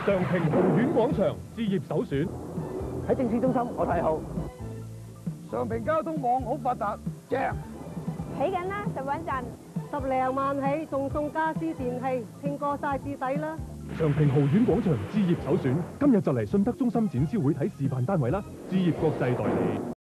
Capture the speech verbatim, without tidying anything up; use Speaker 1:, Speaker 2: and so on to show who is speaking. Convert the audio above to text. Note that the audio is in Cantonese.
Speaker 1: 常平豪苑廣場置業首選。
Speaker 2: 喺政市中心，我睇好。
Speaker 3: 常平交通網好發達，正。
Speaker 4: 起緊啦，實穩陣。
Speaker 5: 十零萬起，仲送家私電器，拼過晒至抵啦！
Speaker 1: 常平豪苑廣場置業首選，今日就嚟信德中心展銷會睇示範單位啦！置業國際代理。